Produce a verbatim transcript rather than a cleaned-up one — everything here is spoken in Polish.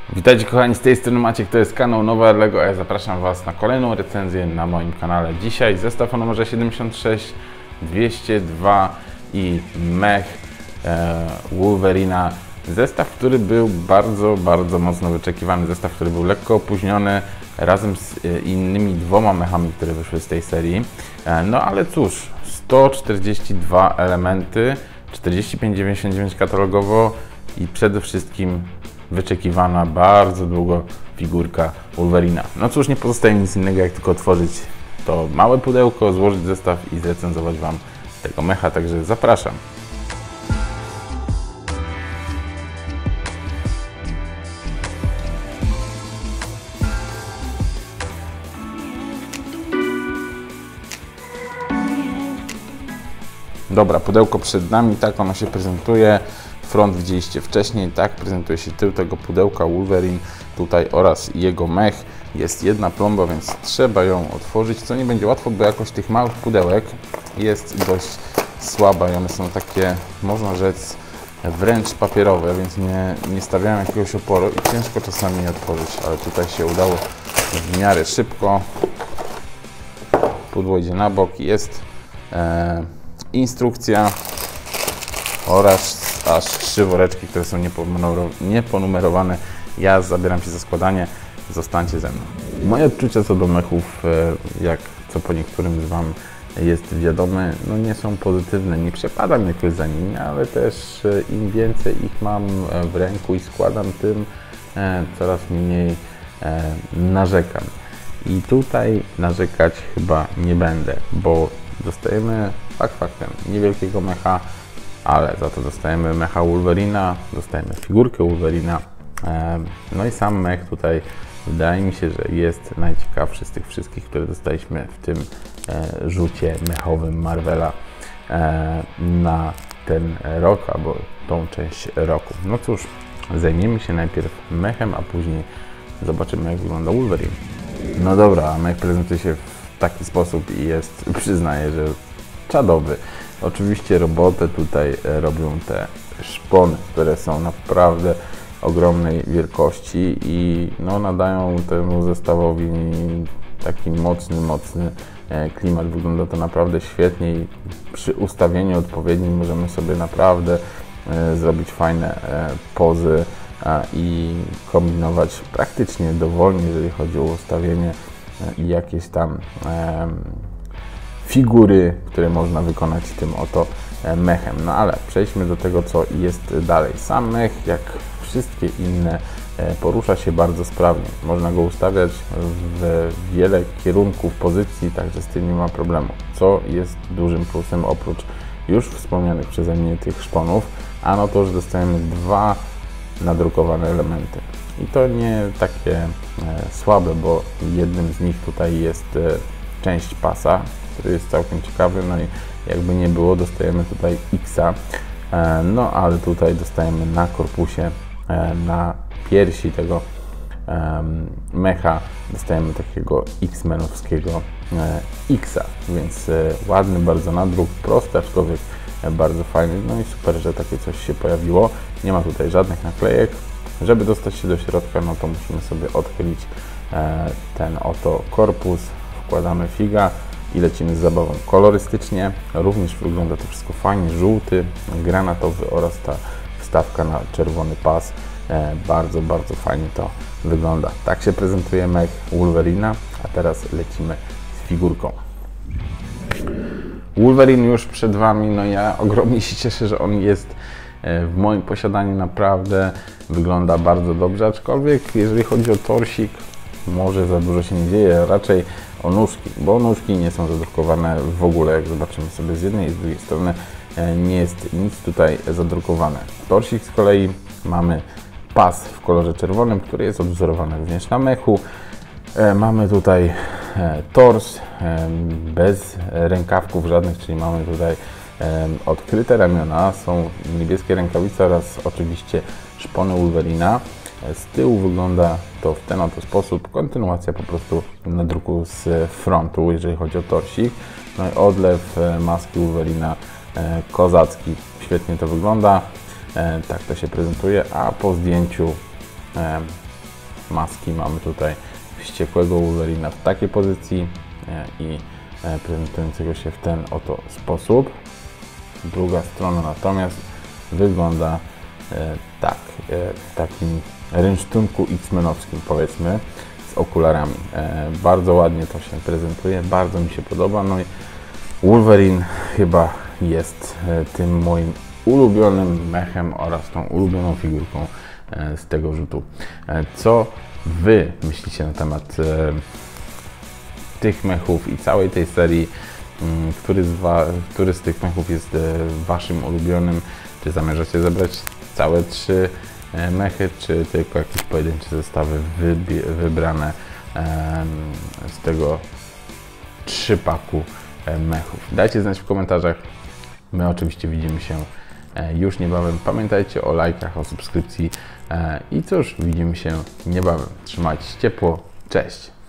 Witajcie kochani, z tej strony Maciek, to jest kanał Nowe Lego, a ja zapraszam Was na kolejną recenzję na moim kanale. Dzisiaj zestaw o numerze siedemdziesiąt sześć dwieście dwa i mech e, Wolverina. Zestaw, który był bardzo, bardzo mocno wyczekiwany, zestaw, który był lekko opóźniony razem z e, innymi dwoma mechami, które wyszły z tej serii. E, no ale cóż, sto czterdzieści dwa elementy, czterdzieści pięć dziewięćdziesiąt dziewięć katalogowo i przede wszystkim wyczekiwana bardzo długo figurka Wolverina. No cóż, nie pozostaje nic innego, jak tylko otworzyć to małe pudełko, złożyć zestaw i zrecenzować Wam tego mecha, także zapraszam. Dobra, pudełko przed nami, tak ono się prezentuje. Front widzieliście wcześniej, tak prezentuje się tył tego pudełka Wolverine tutaj oraz jego mech. Jest jedna plomba, więc trzeba ją otworzyć, co nie będzie łatwo, bo jakość tych małych pudełek jest dość słaba i one są takie, można rzec, wręcz papierowe, więc nie, nie stawiają jakiegoś oporu i ciężko czasami je otworzyć, ale tutaj się udało w miarę szybko. Pudło idzie na bok, jest e, instrukcja oraz aż trzy woreczki, które są nieponumerowane. Ja zabieram się za składanie, zostańcie ze mną. Moje odczucia co do mechów, jak co po niektórym z Wam jest wiadome, no nie są pozytywne. Nie przepadam jakoś za nimi, ale też im więcej ich mam w ręku i składam, tym coraz mniej narzekam. I tutaj narzekać chyba nie będę, bo dostajemy fakt faktem niewielkiego mecha, ale za to dostajemy mecha Wolverina, dostajemy figurkę Wolverina. No i sam mech tutaj wydaje mi się, że jest najciekawszy z tych wszystkich, które dostaliśmy w tym rzucie mechowym Marvela na ten rok, albo tą część roku. No cóż, zajmiemy się najpierw mechem, a później zobaczymy, jak wygląda Wolverine. No dobra, mech prezentuje się w taki sposób i jest, przyznaję, że czadowy. Oczywiście robotę tutaj robią te szpony, które są naprawdę ogromnej wielkości i no, nadają temu zestawowi taki mocny, mocny klimat. Wygląda to naprawdę świetnie i przy ustawieniu odpowiednim możemy sobie naprawdę zrobić fajne pozy i kombinować praktycznie dowolnie, jeżeli chodzi o ustawienie i jakieś tam figury, które można wykonać tym oto mechem. No ale przejdźmy do tego, co jest dalej. Sam mech, jak wszystkie inne, porusza się bardzo sprawnie. Można go ustawiać w wiele kierunków, pozycji, także z tym nie ma problemu. Co jest dużym plusem oprócz już wspomnianych przeze mnie tych szponów, a no to, że dostajemy dwa nadrukowane elementy. I to nie takie e, słabe, bo jednym z nich tutaj jest e, część pasa, który jest całkiem ciekawy, no i jakby nie było, dostajemy tutaj X-a, e, no ale tutaj dostajemy na korpusie, e, na piersi tego e, mecha, dostajemy takiego X-menowskiego e, X-a, więc e, ładny bardzo nadruk, prosty, aczkolwiek e, bardzo fajny, no i super, że takie coś się pojawiło. Nie ma tutaj żadnych naklejek. Żeby dostać się do środka, no to musimy sobie odchylić e, ten oto korpus, wkładamy figa i lecimy z zabawą. Kolorystycznie również wygląda to wszystko fajnie, żółty, granatowy oraz ta wstawka na czerwony pas. E, bardzo, bardzo fajnie to wygląda. Tak się prezentuje mech Wolverina, a teraz lecimy z figurką. Wolverine już przed Wami, no ja ogromnie się cieszę, że on jest w moim posiadaniu, naprawdę wygląda bardzo dobrze, aczkolwiek jeżeli chodzi o torsik, może za dużo się nie dzieje, raczej o nóżki, bo nóżki nie są zadrukowane w ogóle, jak zobaczymy sobie z jednej i z drugiej strony nie jest nic tutaj zadrukowane. Torsik z kolei mamy pas w kolorze czerwonym, który jest odwzorowany również na mechu. Mamy tutaj tors bez rękawków żadnych, czyli mamy tutaj odkryte ramiona, są niebieskie rękawice oraz oczywiście szpony Wolverina. Z tyłu wygląda to w ten oto sposób, kontynuacja po prostu nadruku z frontu, jeżeli chodzi o torsik. No i odlew maski Wolverina kozacki, świetnie to wygląda, tak to się prezentuje, a po zdjęciu maski. Mamy tutaj wściekłego Wolverina w takiej pozycji i prezentującego się w ten oto sposób. Druga strona natomiast wygląda tak, w takim rynsztunku X-menowskim, powiedzmy, z okularami. Bardzo ładnie to się prezentuje, bardzo mi się podoba. No i Wolverine chyba jest tym moim ulubionym mechem oraz tą ulubioną figurką z tego rzutu. Co Wy myślicie na temat tych mechów i całej tej serii? Który z, wa który z tych mechów jest Waszym ulubionym? Czy zamierzacie zebrać całe trzy mechy, czy tylko jakieś pojedyncze zestawy wybrane z tego trzypaku mechów? Dajcie znać w komentarzach. My oczywiście widzimy się już niebawem. Pamiętajcie o lajkach, o subskrypcji i cóż, widzimy się niebawem. Trzymajcie się ciepło. Cześć!